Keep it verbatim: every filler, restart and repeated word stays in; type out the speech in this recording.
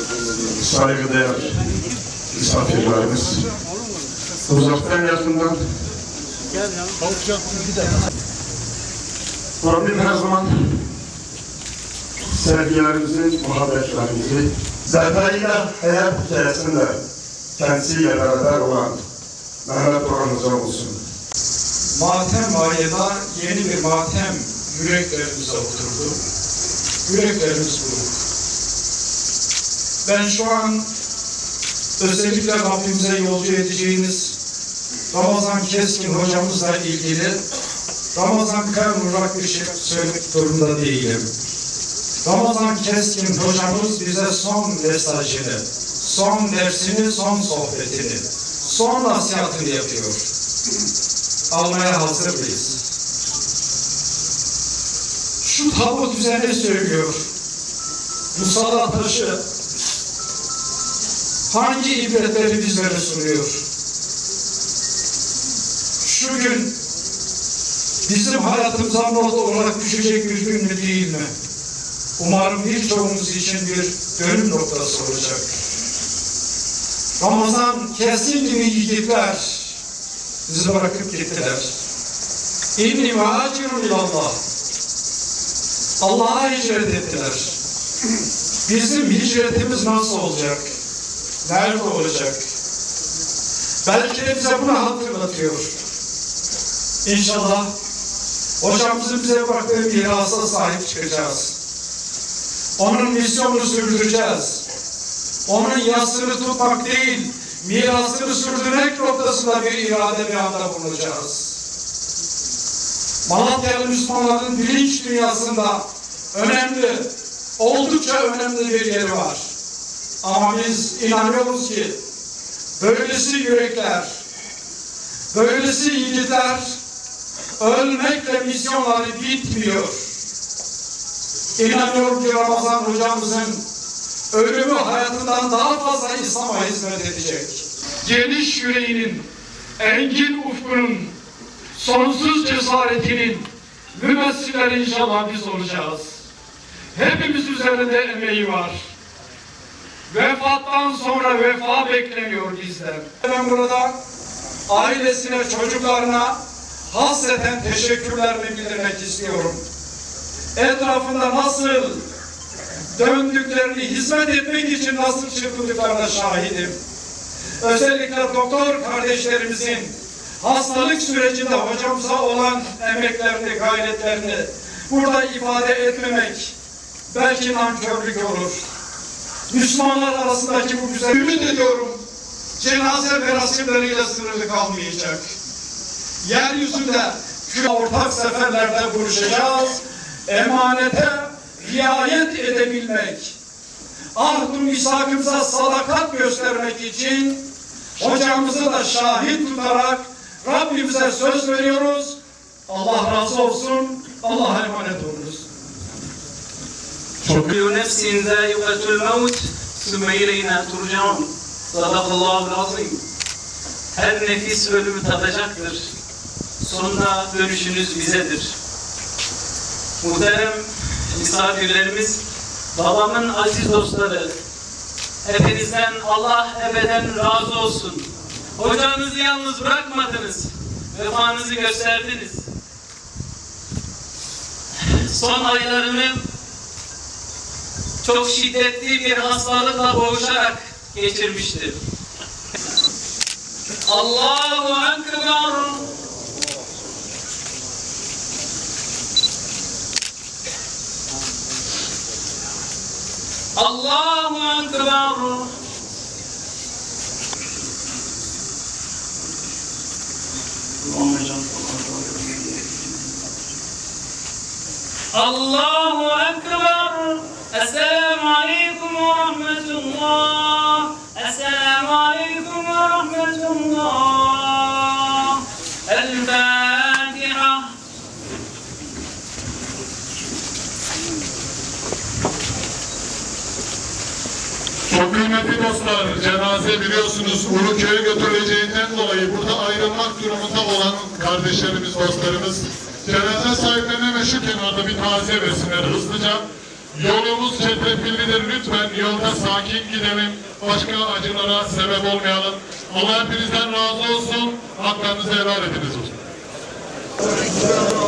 saygıdeğer misafirlerimiz, uzaktan yakından, Rabbim her zaman sevgilerimizi, muhabbetlerimizi, zerdeyle hayat hikayesinde kendisiyle beraber olan Mehmet Orhan Hoca olsun. Matem ayında yeni bir matem yüreklerimize oturdu. Yüreklerimiz buruk. Ben şu an özellikle Rabbimize yolcu edeceğiniz Ramazan Keskin hocamızla ilgili Ramazan Kaymurak bir şey söylemek durumunda değilim. Ramazan Keskin hocamız bize son mesajını, son dersini, son sohbetini, son nasihatini yapıyor. Almaya hazır mıyız? Şu tabut bize ne söylüyor? Musalla taşı hangi ibretleri bizlere sunuyor? Şu gün bizim hayatımıza not olarak düşecek bir gün mü değil mi? Umarım birçoğumuz için bir dönüm noktası olacak. Ramazan Keskin gibi yiğitler bizi bırakıp gittiler. İnni muhacirun ilallah. Allah'a hicret ettiler. Bizim hicretimiz nasıl olacak? Nerede olacak? Belki de bize bunu hatırlatıyor. İnşallah hocamızın bize bıraktığı mirasa sahip çıkacağız. Onun misyonunu sürdüreceğiz. Onun yasını tutmak değil, mirasını sürdürmek noktasında bir irade beyanda bulunacağız. Malatyalı Müslümanların bilinç dünyasında önemli, oldukça önemli bir yeri var. Ama biz inanıyoruz ki böylesi yürekler, böylesi yiğitler ölmekle misyonları bitmiyor. İnanıyorum ki Ramazan hocamızın ölümü hayatından daha fazla İslam'a hizmet edecek. Geniş yüreğinin, engin ufkunun, sonsuz cesaretinin mümessilleri inşallah biz olacağız. Hepimiz üzerinde emeği var. Vefattan sonra vefa bekleniyor bizden. Ben burada ailesine, çocuklarına hasreten teşekkürlerimi bildirmek istiyorum. Etrafında nasıl döndüklerini, hizmet etmek için nasıl çırpındıklarına şahidim. Özellikle doktor kardeşlerimizin hastalık sürecinde hocamıza olan emeklerini, gayretlerini burada ifade etmemek belki nankörlük olur. Müslümanlar arasındaki bu güzel ümit ediyorum, cenaze merasimleriyle sınırlı kalmayacak. Yeryüzünde ortak seferlerde buluşacağız. Emanete riayet edebilmek, ahd-ı misakımıza sadakat göstermek için hocamızı da şahit tutarak Rabbimize söz veriyoruz. Allah razı olsun. Allah'a emanet olunuz. Kullu nefsin zâiqatul mevt sümme ileyna turcaun. Sadakallahul azim. Her nefis ölümü tadacaktır. Sonunda dönüşünüz bizedir. Muhterem misafirlerimiz, babamın aziz dostları, hepinizden Allah ebeden razı olsun. Hocanızı yalnız bırakmadınız, vefanızı gösterdiniz. Son aylarını çok şiddetli bir hastalıkla boğuşarak geçirmiştir. Allahu Ekber. Allahu Ekber. Allahu Ekber. Esselamu Aleyküm ve Rahmetullah. Esselamu Aleyküm ve Rahmetullah. El-Fatiha. Çok kıymetli dostlar, cenaze biliyorsunuz Uluköy'e götürüleceğinden dolayı burada ayrılmak durumunda olan kardeşlerimiz, dostlarımız cenaze sahiplerine ve şu kenarda bir taziye versinler hızlıca. Yolumuz çetrefillidir. Lütfen yolda sakin gidelim. Başka acılara sebep olmayalım. Allah hepinizden razı olsun. Haklarınızı helal ediniz olsun.